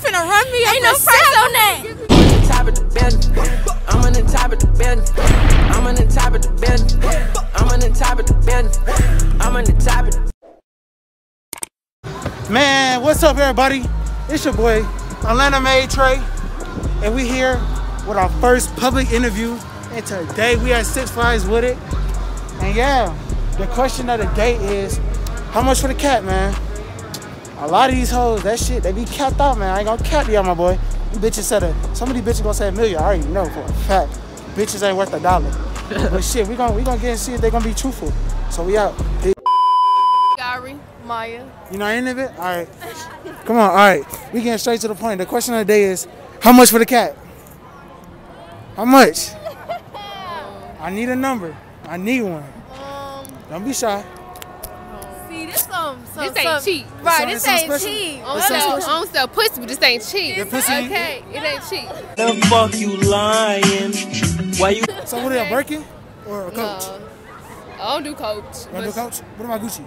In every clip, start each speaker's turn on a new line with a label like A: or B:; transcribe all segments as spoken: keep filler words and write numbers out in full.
A: finna run me. Ain't no price on that.
B: Top of the bed. I'm on the top of the bed. I'm on the top of the bed. I'm on the top of the bed. I'm on the top of the
C: Man, what's up, everybody? It's your boy, Atlanta Made Trey, and we here with our first public interview. And today we at Six Flags with it. And yeah, the question of the day is, how much for the cat, man? A lot of these hoes, that shit, they be capped out, man. I ain't gonna cap you out, my boy. You bitches said a, some of these bitches gonna say a million. I already know for a fact. Bitches ain't worth a dollar. But shit, we gonna we gonna get and see if they gonna be truthful. So we out.
A: Gary, Maya.
C: You know any of it? All right. Come on. All right. We getting straight to the point. The question of the day is, how much for the cat? How much? I need a number. I need one.
A: Um,
C: Don't be shy.
A: see, this some, some
D: This ain't
A: some,
D: cheap.
A: Right,
C: It's
A: this
C: some
A: ain't
C: special.
A: cheap.
D: I don't
C: It's
D: sell,
C: some
D: I don't sell pussy, but this ain't cheap.
C: Your pussy-
D: Okay, it ain't cheap.
B: The fuck you lying? Why you?
C: So what are you, a Birkin or a Coach?
D: No, I don't do Coach.
C: You want to do Coach? What about Gucci?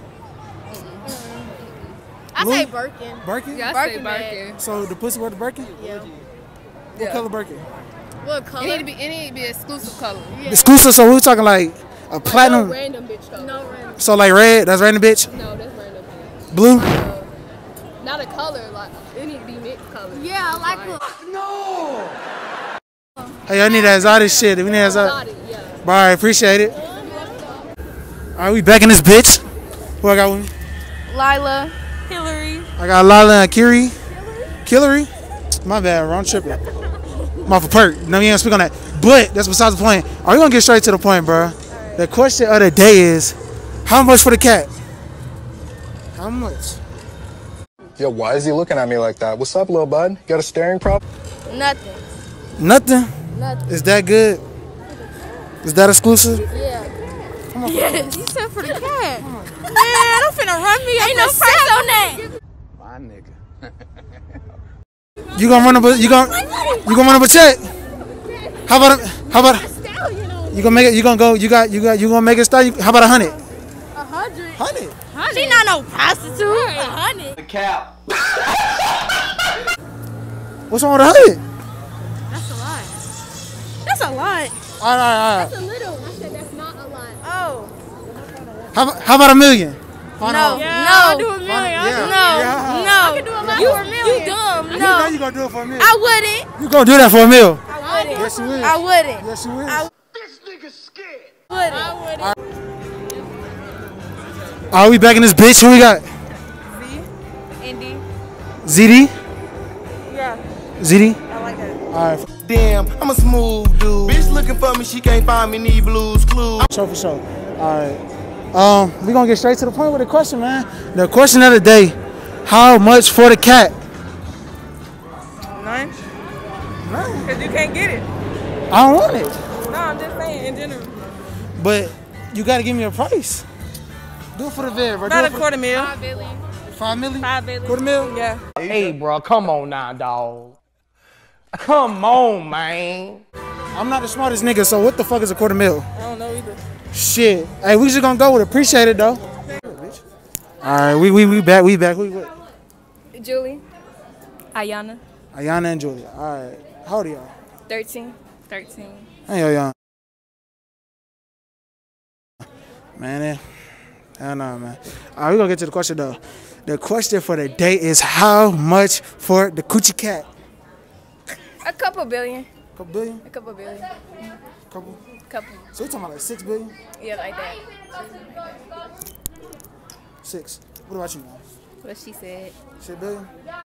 A: I
C: Blue?
A: say Birkin.
C: Birkin?
D: Yeah, I say
A: Birkin bag.
D: Birkin.
C: So the pussy worth the Birkin?
A: Yeah.
C: What
D: Yeah.
C: color Birkin?
A: What
D: It
A: color?
D: need to be, it need to be exclusive color.
A: Yeah.
C: Exclusive, so we talking like a
D: No
C: platinum?
D: random bitch color.
A: No random.
C: So like red, that's random bitch?
D: No, that's random bitch.
C: Blue?
D: Uh, not a color, like, it need to be mixed color.
A: Yeah, I like
D: Right.
A: what.
C: Hey, I need that exotic shit. We need that exotic.
D: Exotic, yeah.
C: All right, appreciate it. All right, we back in this bitch. Who I got with me?
A: Lila. Hillary.
C: I got Lala and Kiri. Killery? My bad, wrong tripping. My for perk. No, you ain't speak on that. But that's besides the point. Are we gonna get straight to the point, bro? Right. The question of the day is, how much for the cat? How much?
E: Yo, why is he looking at me like that? What's up, little bud? Got a staring problem?
A: Nothing.
C: Nothing?
A: Nothing.
C: Is that good? Is that exclusive?
A: Yeah.
C: Come on.
A: Yes. You said for the cat. Man, I'm finna run me. Ain't no price on that.
E: My nigga.
C: You gonna run up a you gonna you gonna run up a check? How about a, how about a, you gonna make it? You gonna go? You got you got you gonna make it start? How about a hundred?
A: A hundred.
C: Hundred.
A: She not no prostitute. A hundred.
B: The cap.
C: What's wrong with a hundred?
A: That's a lot. That's a lot.
C: All right, all right.
A: That's a little. I said that's not a lot. Oh.
C: How, about- how about a million?
A: No.
C: No.
A: Yeah, no. I'll do a million.
C: Yeah.
A: No.
C: Yeah.
A: No. I can do a lot you, for a million. You dumb.
C: You
A: No.
C: know you gonna do it for a million.
A: I wouldn't.
C: You gonna do that for a meal?
A: I wouldn't.
C: Yes, you will.
A: I wouldn't.
C: Yes, you will.
A: I
B: This nigga scared.
A: wouldn't. I wouldn't.
C: Are we back in this bitch? Who we got?
A: Indy.
C: Z D?
A: Yeah.
C: Z D?
A: I like that.
C: All right.
B: Damn, I'm a smooth dude. Bitch looking for me, she can't find me. Need Blues Clues.
C: Show for show. All right. Um, we gonna get straight to the point with the question, man. The question of the day: how much for the cat?
F: None?
C: None.
F: Because you can't get it.
C: I don't want it.
F: No, I'm just saying in general.
C: But you gotta give me a price. Do it for the vid, bro. Do
F: About
C: it
F: a
C: for
F: quarter mil.
C: five million.
F: Five billion.
C: Quarter mil.
F: Yeah.
B: Hey, bro, come on now, dog. Come on, man.
C: I'm not the smartest nigga, so what the fuck is a quarter mil?
F: I don't know either.
C: Shit. Hey, we just gonna go with it. Appreciate it though. All right, we we we back. We back. We what?
F: Julie. Ayana.
C: Ayana and Julia. All right. How old are y'all?
F: thirteen. thirteen.
C: Hey, yo, young. Man, eh, hell no, man. All right, we gonna get to the question though. The question for the day is how much for the coochie cat?
F: A couple billion.
C: Couple billion?
F: A couple billion.
C: Couple?
F: Couple.
C: So we talking about like six billion?
F: Yeah, like that.
C: Six. What about you, man?
F: What she said.
C: Six billion?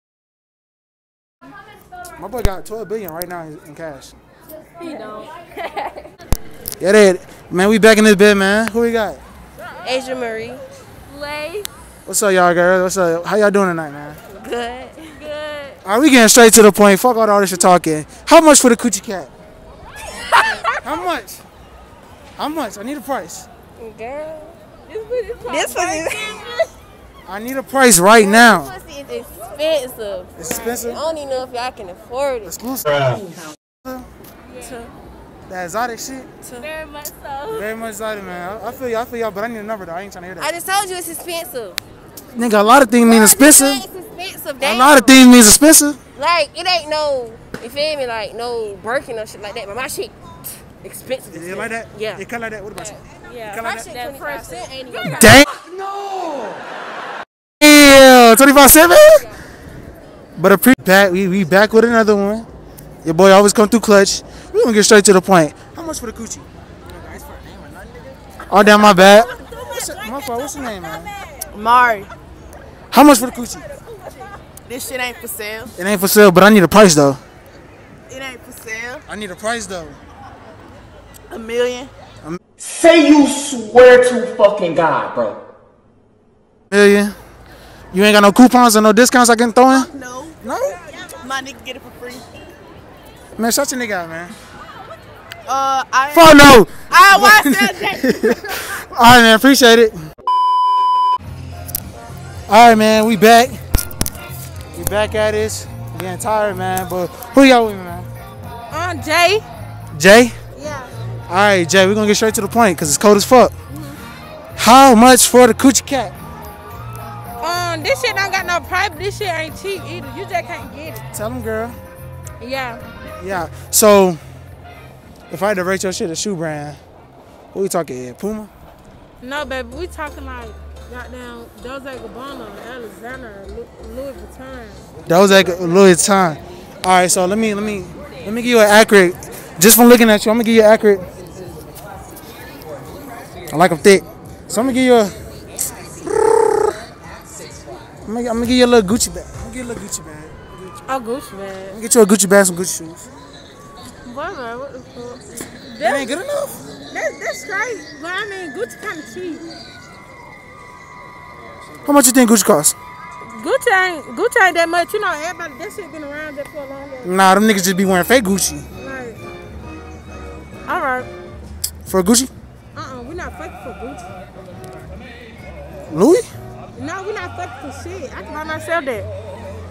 C: My boy got twelve billion right now in in cash.
F: He don't.
C: Yeah, that. Man, we back in this bed, man. Who we got?
F: Asia Marie.
A: Lay.
C: What's up, y'all girls? What's up? How y'all doing tonight, man?
F: Good.
A: Good.
C: All right, we getting straight to the point. Fuck all this shit talking. How much for the coochie cat? How much? How much? I need a price.
F: Girl. This pussy.
C: I need a price right now.
F: This pussy is expensive.
C: It's
F: I
C: expensive.
F: don't even know if y'all can afford it.
C: Exclusive. That exotic shit.
A: Very much so.
C: Very much exotic, man. I, I feel y'all, I feel y'all, but I need a number though. I ain't trying to hear that.
F: I just told you it's expensive.
C: Nigga, a lot of things mean expensive.
F: It's expensive.
C: A
F: Damn.
C: lot of things means expensive.
F: Like, it ain't no, you feel me, like, no Birkin or shit like that. But my shit expensive.
C: Is it like that?
F: Yeah.
C: It cut like that? What about you?
D: Yeah,
C: Cut
D: my
C: like
D: shit
C: that?
D: twenty-five cent ain't even.
C: Dang! No! Yeah, twenty-five cent, man? But a pre back, we, we back with another one. Your boy always come through clutch. We gonna get straight to the point. How much for the coochie? Oh, damn, my bad. What's your, my fault, what's your name, man?
G: Mari,
C: How much for the coochie?
G: this shit ain't for sale.
C: It ain't for sale, but I need a price, though.
G: It ain't for sale.
C: I need a price, though.
G: A million.
H: Say you swear to fucking God, bro.
C: Million. You ain't got no coupons or no discounts I can throw in?
G: No.
C: No?
G: My nigga get it for free.
C: Man, shut your nigga out, man.
G: Uh, I.
C: Fuck no!
G: I watched that.
C: All right, man. Appreciate it. All right, man. We back. We back at this. I'm getting tired, man. But who y'all with me, man?
A: Uh, Jay.
C: Jay?
A: Yeah.
C: All right, Jay. We're going to get straight to the point because it's cold as fuck. Mm-hmm. How much for the coochie cat?
A: Um, this shit don't got no price. This shit ain't cheap either. You just can't get it.
C: Tell them, girl.
A: Yeah.
C: Yeah. So, if I had to rate your shit a shoe brand, what we talking here? Puma?
A: No, baby. We talking like goddamn Dolce and Gabbana, Alexander, Lu- Louis Vuitton.
C: That was like Louis Vuitton. All right, so let me let me let me give you an accurate. Just from looking at you, I'm gonna give you an accurate. I like them thick, so I'm gonna give you a. I'm gonna, I'm gonna give you a little Gucci bag. I'm gonna give you a little Gucci bag.
A: Oh, Gucci
C: I'm
A: bag.
C: gonna get you a Gucci bag, some Gucci shoes.
A: Boy, man, what the fuck?
C: That ain't good enough.
A: That's, that's straight. But I mean, Gucci kind of cheap.
C: How much you think Gucci costs?
A: Gucci ain't Gucci ain't that much. You know, everybody that shit been around there for a long time.
C: Nah, them niggas just be wearing fake Gucci.
A: Like, all right.
C: For Gucci?
A: Uh-uh, we not fucking for Gucci.
C: Louis?
A: No, we not fucking for shit. I can buy myself that.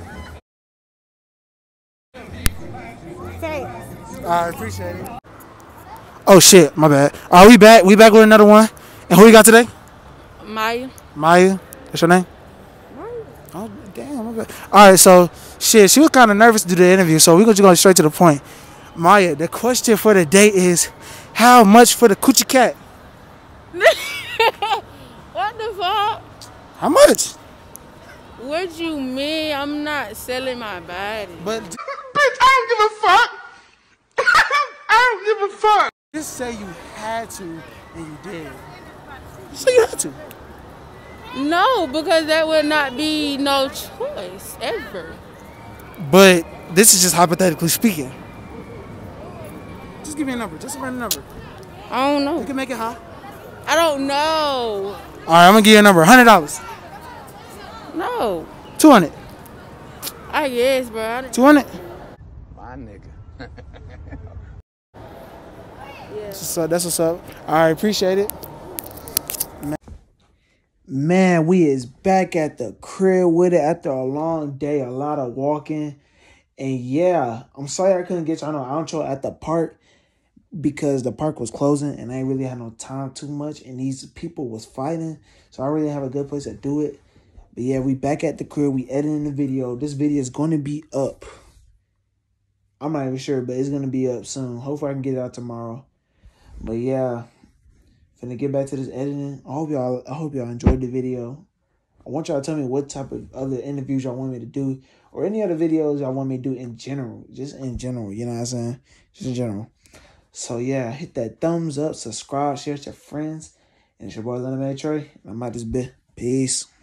A: Thanks.
C: I appreciate it. Oh shit, my bad. Are we back? We back with another one. And who we got today?
A: Maya.
C: Maya. That's your name? Oh damn, my bad. All right, so shit, she was kind of nervous to do the interview, so we're just going straight to the point. Maya, the question for the day is, how much for the coochie cat?
A: What the fuck?
C: How much?
A: What you mean? I'm not selling my body.
C: But bitch, I don't give a fuck. I don't give a fuck. Just say you had to and you did. Just say you had to.
A: No, because that would not be no choice ever.
C: But this is just hypothetically speaking. Just give me a number. Just a random number.
A: I don't know.
C: You can make it high.
A: I don't know.
C: All right, I'm gonna give you a number. Hundred dollars.
A: No.
C: Two hundred.
A: I guess, bro. I didn't-
C: Two hundred.
E: My nigga.
C: So that's what's up. All right, appreciate it. Man. Man, we is back at the crib with it after a long day, a lot of walking. And yeah, I'm sorry I couldn't get y'all no outro at the park because the park was closing and I ain't really had no time too much. And these people was fighting, so I really have a good place to do it. But yeah, we back at the crib. We editing the video. This video is going to be up. I'm not even sure, but it's going to be up soon. Hopefully I can get it out tomorrow. But yeah, finna get back to this editing. I hope y'all I hope y'all enjoyed the video. I want y'all to tell me what type of other interviews y'all want me to do or any other videos y'all want me to do in general. Just in general, you know what I'm saying? Just in general. So yeah, hit that thumbs up, subscribe, share with your friends. And it's your boy Leonard May Trey. I'm out this bit. Peace.